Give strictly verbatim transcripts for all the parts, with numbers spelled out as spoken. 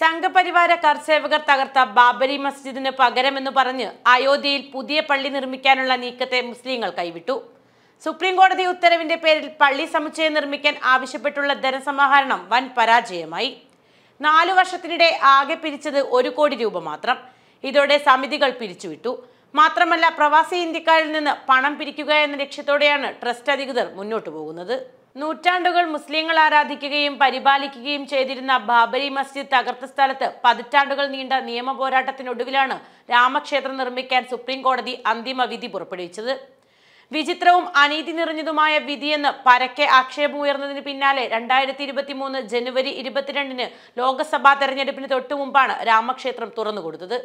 സംഘപരിവാര കർസേവകർ തകർത്ത ബാബരി മസ്ജിദിന് പകരമെന്ന് പറഞ്ഞ് അയോധ്യയിൽ പുതിയ പള്ളി നിർമ്മിക്കാനുള്ള നീക്കത്തെ മുസ്ലിങ്ങൾ കൈവിട്ടു. സുപ്രീം കോടതി ഉത്തരവിന്റെ പേരിൽ പള്ളി സമുച്ചയം നിർമ്മിക്കാൻ ആവശ്യപ്പെട്ടുള്ള ധനസമാഹരണം വൻ പരാജയമായി. നാലു വർഷത്തിനിടെ ആകെ പിരിച്ചത് ഒരു കോടി രൂപ മാത്രം. ഇതോടെ സമിതികൾ പിരിച്ചുവിട്ടു. മാത്രമല്ല, പ്രവാസി ഇന്ത്യക്കാരിൽ നിന്ന് പണം പിരിക്കുക എന്ന ലക്ഷ്യത്തോടെയാണ് ട്രസ്റ്റ് അധികൃതർ മുന്നോട്ടു പോകുന്നത്. നൂറ്റാണ്ടുകൾ മുസ്ലിങ്ങൾ ആരാധിക്കുകയും പരിപാലിക്കുകയും ചെയ്തിരുന്ന ബാബരി മസ്ജിദ് തകർത്ത സ്ഥലത്ത് പതിറ്റാണ്ടുകൾ നീണ്ട നിയമ പോരാട്ടത്തിനൊടുവിലാണ് രാമക്ഷേത്രം നിർമ്മിക്കാൻ സുപ്രീം കോടതി അന്തിമ വിധി പുറപ്പെടുവിച്ചത്. വിചിത്രവും അനീതി നിറഞ്ഞതുമായ വിധിയെന്ന് പരക്കെ ആക്ഷേപമുയർന്നതിന് പിന്നാലെ രണ്ടായിരത്തി ഇരുപത്തി മൂന്ന് ജനുവരി ഇരുപത്തിരണ്ടിന് ലോക്സഭാ തെരഞ്ഞെടുപ്പിന് തൊട്ടു മുമ്പാണ് രാമക്ഷേത്രം തുറന്നുകൊടുത്തത്.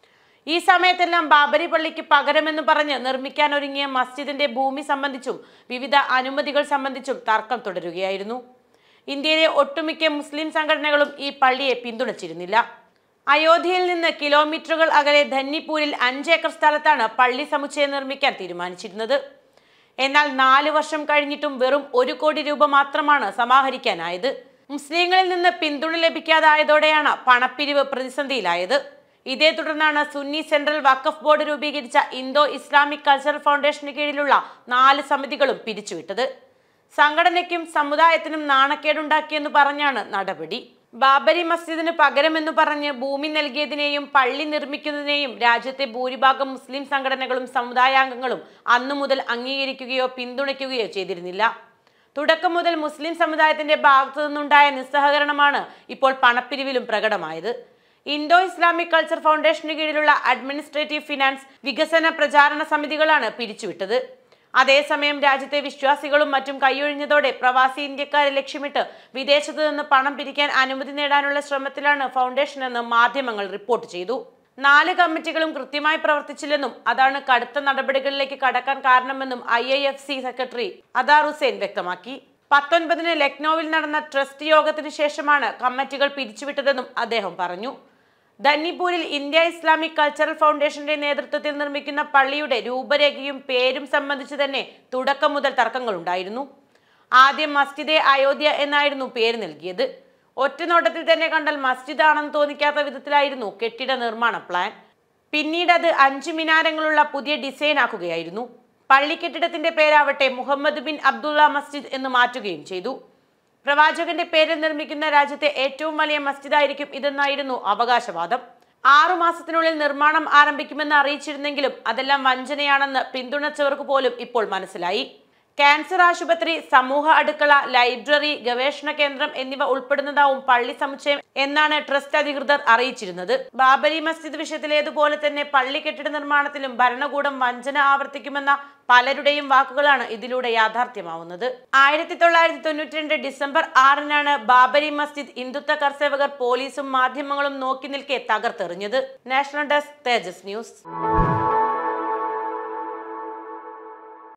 ഈ സമയത്തെല്ലാം ബാബരി പള്ളിക്ക് പകരമെന്ന് പറഞ്ഞ് നിർമ്മിക്കാൻ ഒരുങ്ങിയ മസ്ജിദിന്റെ ഭൂമി സംബന്ധിച്ചും വിവിധ അനുമതികൾ സംബന്ധിച്ചും തർക്കം തുടരുകയായിരുന്നു. ഇന്ത്യയിലെ ഒട്ടുമിക്ക മുസ്ലിം സംഘടനകളും ഈ പള്ളിയെ പിന്തുണച്ചിരുന്നില്ല. അയോധ്യയിൽ നിന്ന് കിലോമീറ്ററുകൾ അകലെ ധന്നിപ്പൂരിൽ അഞ്ചേക്കർ സ്ഥലത്താണ് പള്ളി സമുച്ചയം നിർമ്മിക്കാൻ തീരുമാനിച്ചിരുന്നത്. എന്നാൽ നാല് വർഷം കഴിഞ്ഞിട്ടും വെറും ഒരു കോടി രൂപ മാത്രമാണ് സമാഹരിക്കാനായത്. മുസ്ലിങ്ങളിൽ നിന്ന് പിന്തുണ ലഭിക്കാതായതോടെയാണ് പണപ്പിരിവ് പ്രതിസന്ധിയിലായത്. ഇതേ തുടർന്നാണ് സുന്നി സെൻട്രൽ വഖഫ് ബോർഡ് രൂപീകരിച്ച ഇന്തോ ഇസ്ലാമിക് കൾച്ചറൽ ഫൗണ്ടേഷന് കീഴിലുള്ള നാല് സമിതികളും പിരിച്ചുവിട്ടത്. സംഘടനയ്ക്കും സമുദായത്തിനും നാണക്കേടുണ്ടാക്കിയെന്ന് പറഞ്ഞാണ് നടപടി. ബാബരി മസ്ജിദിന് പകരമെന്ന് പറഞ്ഞ് ഭൂമി നൽകിയതിനെയും പള്ളി നിർമ്മിക്കുന്നതിനെയും രാജ്യത്തെ ഭൂരിഭാഗം മുസ്ലിം സംഘടനകളും സമുദായാംഗങ്ങളും അന്നു മുതൽ അംഗീകരിക്കുകയോ പിന്തുണയ്ക്കുകയോ ചെയ്തിരുന്നില്ല. തുടക്കം മുതൽ മുസ്ലിം സമുദായത്തിന്റെ ഭാഗത്തു നിന്നുണ്ടായ നിസ്സഹകരണമാണ് ഇപ്പോൾ പണപ്പിരിവിലും പ്രകടമായത്. ഇന്തോ ഇസ്ലാമിക് കൾച്ചർ ഫൗണ്ടേഷന് കീഴിലുള്ള അഡ്മിനിസ്ട്രേറ്റീവ് ഫിനാൻസ് വികസന പ്രചാരണ സമിതികളാണ് പിരിച്ചുവിട്ടത്. അതേസമയം രാജ്യത്തെ വിശ്വാസികളും മറ്റും കൈയൊഴിഞ്ഞതോടെ പ്രവാസി ഇന്ത്യക്കാരെ ലക്ഷ്യമിട്ട് വിദേശത്തു നിന്ന് പണം പിരിക്കാൻ അനുമതി നേടാനുള്ള ശ്രമത്തിലാണ് ഫൗണ്ടേഷൻ എന്ന് മാധ്യമങ്ങൾ റിപ്പോർട്ട് ചെയ്തു. നാല് കമ്മിറ്റികളും കൃത്യമായി പ്രവർത്തിച്ചില്ലെന്നും അതാണ് കടുത്ത നടപടികളിലേക്ക് കടക്കാൻ കാരണമെന്നും I I F C secretary Adar Hussain വ്യക്തമാക്കി. പത്തൊൻപതിന് ലക്നൌവിൽ നടന്ന ട്രസ്റ്റ് യോഗത്തിന് ശേഷമാണ് കമ്മിറ്റികൾ പിരിച്ചുവിട്ടതെന്നും അദ്ദേഹം പറഞ്ഞു. ധന്നിപ്പൂരിൽ ഇന്ത്യ ഇസ്ലാമിക് കൾച്ചറൽ ഫൗണ്ടേഷന്റെ നേതൃത്വത്തിൽ നിർമ്മിക്കുന്ന പള്ളിയുടെ രൂപരേഖയും പേരും സംബന്ധിച്ച് തന്നെ തുടക്കം മുതൽ തർക്കങ്ങളുണ്ടായിരുന്നു. ആദ്യം മസ്ജിദെ അയോധ്യ എന്നായിരുന്നു പേര് നൽകിയത്. ഒറ്റനോട്ടത്തിൽ തന്നെ കണ്ടാൽ മസ്ജിദ് ആണെന്ന് തോന്നിക്കാത്ത വിധത്തിലായിരുന്നു കെട്ടിട നിർമ്മാണ പ്ലാൻ. പിന്നീട് അത് അഞ്ചു മിനാരങ്ങളുള്ള പുതിയ ഡിസൈൻ ആക്കുകയായിരുന്നു. പള്ളി കെട്ടിടത്തിന്റെ പേരാവട്ടെ മുഹമ്മദ് ബിൻ അബ്ദുള്ള മസ്ജിദ് എന്ന് മാറ്റുകയും ചെയ്തു. പ്രവാചകന്റെ പേരിൽ നിർമ്മിക്കുന്ന രാജ്യത്തെ ഏറ്റവും വലിയ മസ്ജിദായിരിക്കും ഇതെന്നായിരുന്നു അവകാശവാദം. ആറു മാസത്തിനുള്ളിൽ നിർമ്മാണം ആരംഭിക്കുമെന്ന് അറിയിച്ചിരുന്നെങ്കിലും അതെല്ലാം വഞ്ചനയാണെന്ന് പിന്തുണച്ചവർക്ക് പോലും ഇപ്പോൾ മനസ്സിലായി. ക്യാൻസർ ആശുപത്രി, സമൂഹ അടുക്കള, ലൈബ്രറി, ഗവേഷണ കേന്ദ്രം എന്നിവ ഉൾപ്പെടുന്നതാവും പള്ളി സമുച്ചയം എന്നാണ് ട്രസ്റ്റ് അധികൃതർ അറിയിച്ചിരുന്നത്. ബാബരി മസ്ജിദ് വിഷയത്തിലേതുപോലെ തന്നെ പള്ളി കെട്ടിട നിർമ്മാണത്തിലും ഭരണകൂടം വഞ്ചന ആവർത്തിക്കുമെന്ന പലരുടെയും വാക്കുകളാണ് ഇതിലൂടെ യാഥാർത്ഥ്യമാവുന്നത്. ആയിരത്തി തൊള്ളായിരത്തി തൊണ്ണൂറ്റി രണ്ട് ഡിസംബർ ആറിനാണ് ബാബരി മസ്ജിദ് ഹിന്ദുത്വ കർസേവകർ പോലീസും മാധ്യമങ്ങളും നോക്കി നിൽക്കെ തകർത്തെറിഞ്ഞത്. National desk, Tejas news.